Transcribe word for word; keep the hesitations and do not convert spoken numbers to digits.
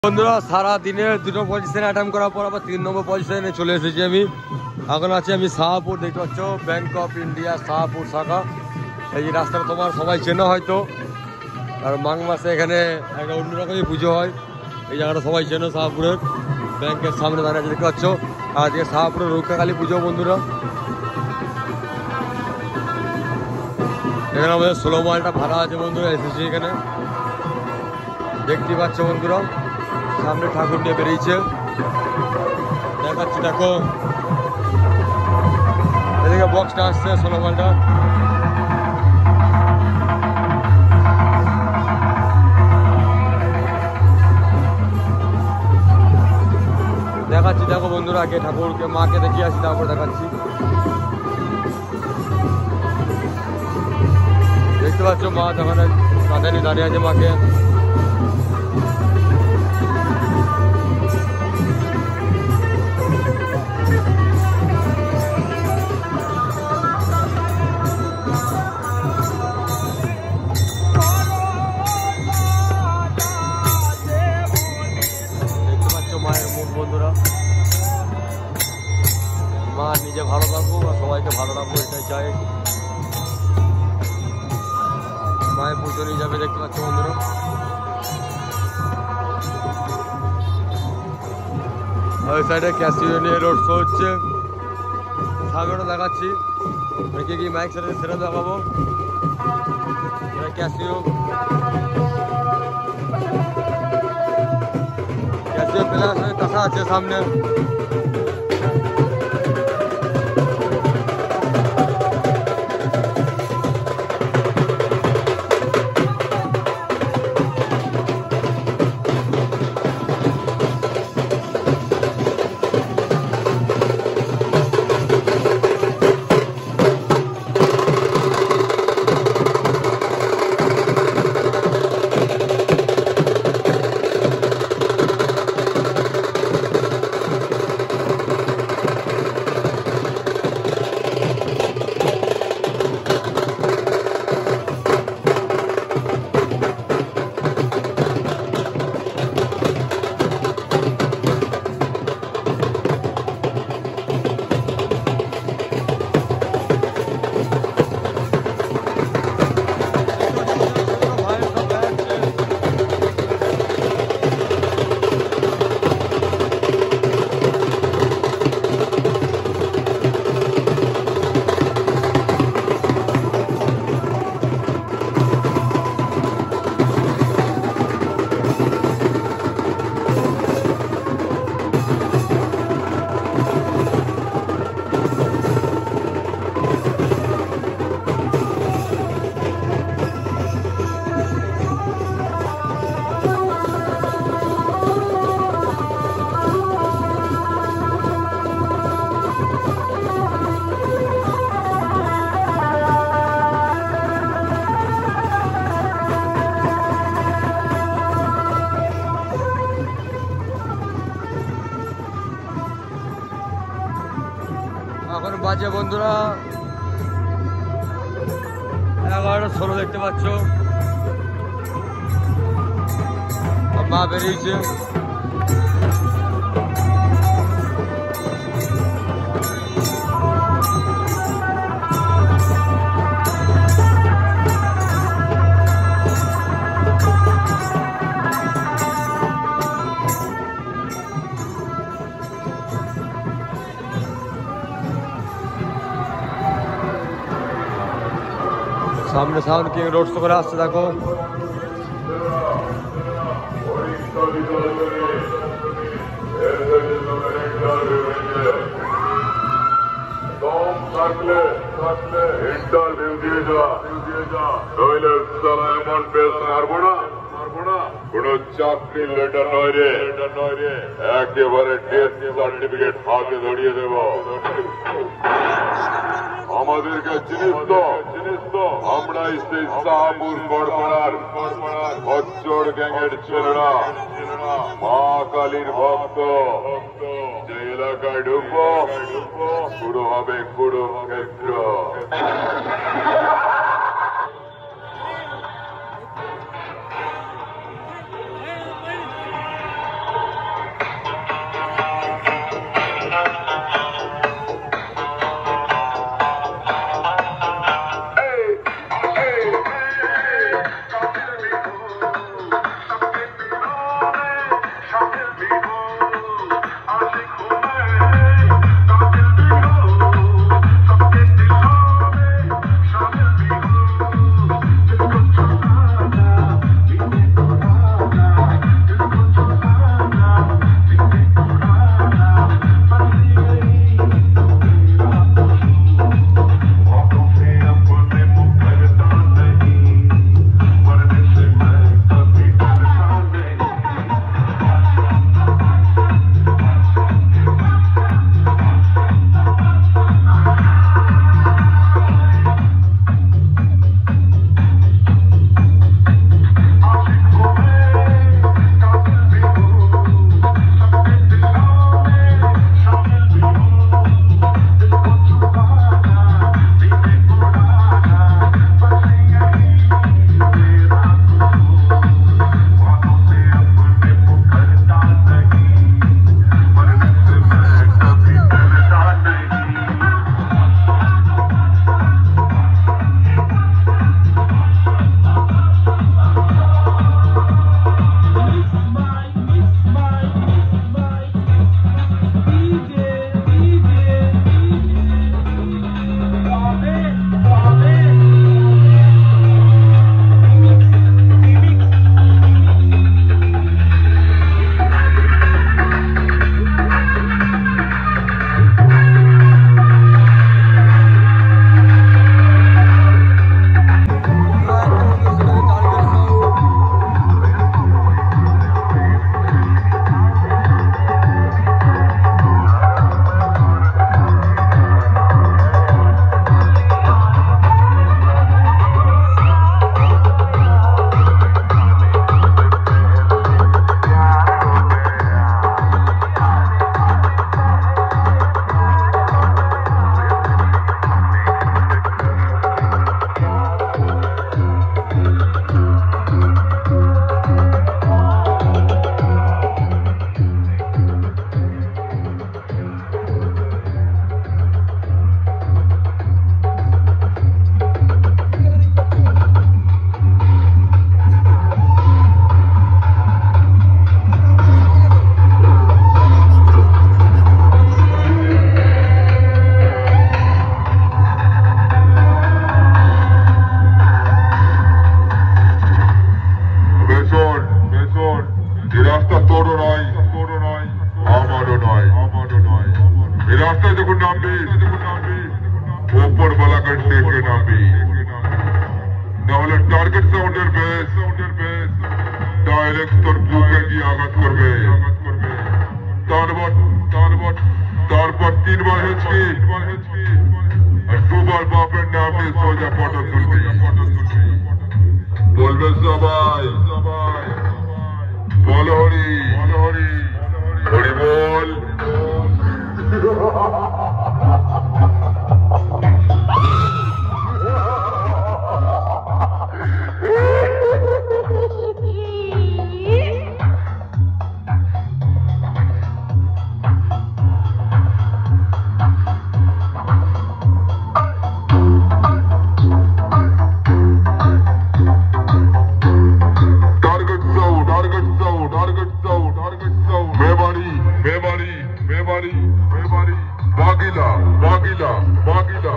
বন্ধুরা সারা দিনে দুটো পজিশনে অ্যাটেম্প করার পর আবার তিন নম্বর পজিশনে চলে এসেছি আমি। এখন আছি আমি শাহপুর, দেখতে পাচ্ছ ব্যাংক অফ ইন্ডিয়া শাহপুর শাখা। এই রাস্তাটা তোমার সবাই চেনো হয়তো, আর মাঘ মাসে এখানে একটা অন্যরকমই পুজো হয়। এই জায়গাটা সবাই চেনো, শাহপুরের ব্যাংকের সামনে দাঁড়িয়ে আছে দেখতে পাচ্ছ। আর আজকে শাহপুরের রক্ষাকালী পুজো বন্ধুরা। এখানে আমাদের ষোলো মাইলটা ভাড়া আছে বন্ধুরা, এসেছি এখানে দেখতে পাচ্ছ বন্ধুরা। সামনে ঠাকুর নিয়ে বেরিয়েছে, দেখাচ্ছি দেখো এদিকে বক্সটা আসছে ষোলো মাইলটা। দেখাচ্ছি দেখো বন্ধুরা, আগে ঠাকুরকে মাকে দেখিয়ে আসি তারপর দেখাচ্ছি। দেখতে পাচ্ছ মা তখন কাঁধে নিয়ে দাঁড়িয়ে আছে মাকে। মা নিজে ভালো থাকবো আর সবাইকে ভালো রাখবো, এটাই চাই। মায়ের পুজো নিয়ে যাবে দেখতে পাচ্ছ বন্ধুরা। ওই সাইডে ক্যাসিও নিয়ে রোড শো হচ্ছে, সামনেটা দেখাচ্ছি কি কি মাইক সাইডে সেটা দেখাবো। ক্যাসিও ক্যাসিও প্লাস কাঁথা আছে সামনে। এখন বাজে বন্ধুরা এগারোটা ষোলো, দেখতে পাচ্ছ মা বেরিয়েছে। সামনে সাউন্ড কিং রোড শো করে আসছে দেখো। ইন্টারভিউ দিয়ে যা, নইলে সালা এমন পেশ মারবো না, কোন চাকরির লেটার নয় রে, একেবারে ডেথ সার্টিফিকেট হাতে ধরিয়ে দেব। আমাদেরকে চিনিস তো, আমরা সেই শাহপুর গড়পাড়ার বচ্চর গ্যাংয়ের ছেলেরা, মা কালীর ভক্ত। যে এলাকায় ঢুকবো শুরু হবে কুরুক্ষেত্র। ডেকে নামবি, নাহলে টার্গেট সাউন্ডের বেস ডাইরেক্ট তোর বুকে গিয়ে আঘাত করবে। তারপর তারপর তারপর তিনবার হেঁচকি আর দুবার বাপের নাম নিয়ে সোজা পটল তুলবি। বলবে সবাই বল হরি হরি হরি বল। Bagila, Bagila, Bagila.